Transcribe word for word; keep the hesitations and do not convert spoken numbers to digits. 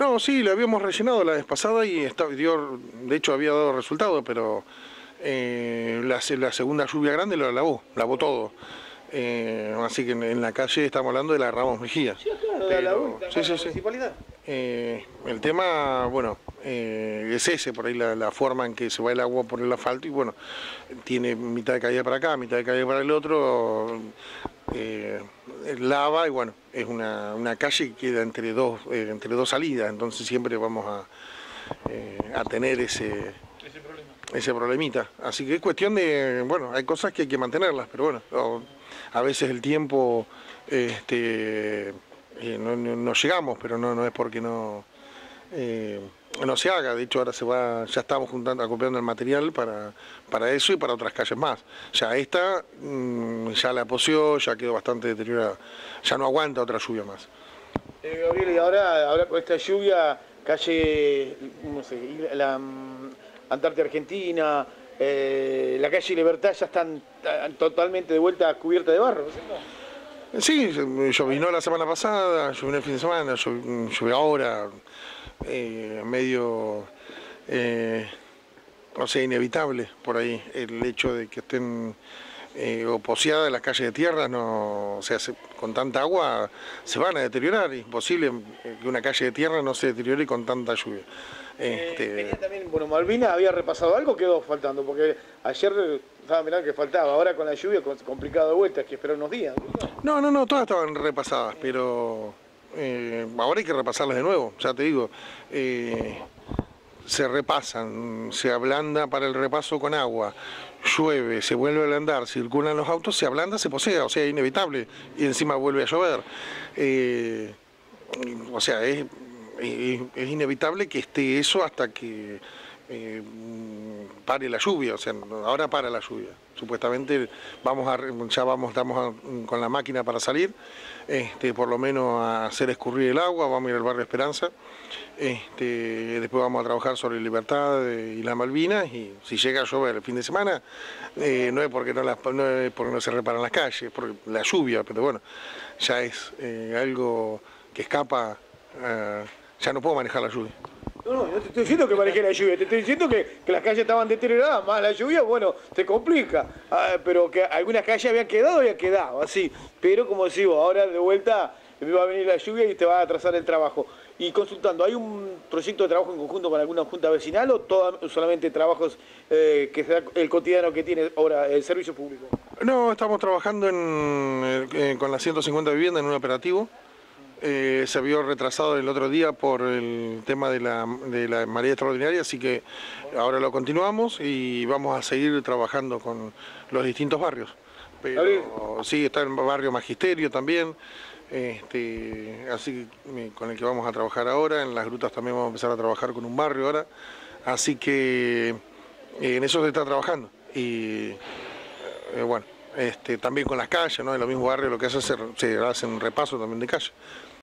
No, sí, lo habíamos rellenado la vez pasada y está, dio, de hecho había dado resultado, pero eh, la, la segunda lluvia grande lo lavó, lavó todo. Eh, así que en, en la calle estamos hablando de la Ramos Mejía. Sí, claro, de la Pero, vuelta, sí, acá sí, en la sí. municipalidad. Eh, el tema, bueno, eh, es ese, por ahí la, la forma en que se va el agua por el asfalto y bueno, tiene mitad de caída para acá, mitad de caída para el otro, eh, lava y bueno, es una, una calle que queda entre dos, eh, entre dos salidas, entonces siempre vamos a, eh, a tener ese, Ese problema. ese problemita. Así que es cuestión de, bueno, hay cosas que hay que mantenerlas, pero bueno, o, a veces el tiempo, este... Eh, no, no, no llegamos, pero no, no es porque no, eh, no se haga. De hecho ahora se va, ya estamos juntando, acopiando el material para, para eso y para otras calles más. Ya esta mmm, ya la poseó, ya quedó bastante deteriorada, ya no aguanta otra lluvia más. Eh, Gabriel, y ahora, ahora con esta lluvia, calle, no sé, la um, Antártida Argentina, eh, la calle Libertad ya están totalmente de vuelta cubierta de barro, ¿no? Sí, llovinó la semana pasada, llovinó el fin de semana, llovió ahora, eh, medio, eh, no sé, inevitable por ahí el hecho de que estén eh, oposeadas las calles de tierra, no, o sea, se, con tanta agua se van a deteriorar, es imposible que una calle de tierra no se deteriore con tanta lluvia. Este... Eh, también, bueno, Malvina había repasado algo, quedó faltando, porque ayer estaba mirando que faltaba, ahora con la lluvia complicado de vuelta, hay que esperar unos días. No, no, no, todas estaban repasadas, pero eh, ahora hay que repasarlas de nuevo, ya te digo, eh, se repasan, se ablanda para el repaso con agua, llueve, se vuelve a ablandar, circulan los autos, se ablanda, se posea, o sea, es inevitable, y encima vuelve a llover. Eh, o sea, es... Es, es inevitable que esté eso hasta que eh, pare la lluvia, o sea, ahora para la lluvia. Supuestamente vamos a, ya vamos, estamos a, con la máquina para salir, este, por lo menos a hacer escurrir el agua, vamos a ir al barrio Esperanza, este, después vamos a trabajar sobre Libertad y las Malvinas, y si llega a llover el fin de semana, eh, no es porque no, las, no es porque no se reparan las calles, es por la lluvia, pero bueno, ya es eh, algo que escapa. Uh, ya no puedo manejar la lluvia. No, no, no te estoy diciendo que maneje la lluvia, te estoy diciendo que, que las calles estaban deterioradas, más la lluvia, bueno, te complica. Ah, pero que algunas calles habían quedado, habían quedado, así. Pero como digo, ahora de vuelta va a venir la lluvia y te va a atrasar el trabajo. Y consultando, ¿hay un proyecto de trabajo en conjunto con alguna junta vecinal o todo, solamente trabajos eh, que sea el cotidiano que tiene ahora el servicio público? No, estamos trabajando en, eh, con las ciento cincuenta viviendas en un operativo. Eh, se vio retrasado el otro día por el tema de la, de la marea extraordinaria, así que ahora lo continuamos y vamos a seguir trabajando con los distintos barrios. Pero sí, está el barrio Magisterio también, este, así que, con el que vamos a trabajar ahora. En las grutas también vamos a empezar a trabajar con un barrio ahora, así que eh, en eso se está trabajando. Y eh, bueno. Este, también con las calles, ¿no? En los mismos barrios lo que hace es se hace un repaso también de calle.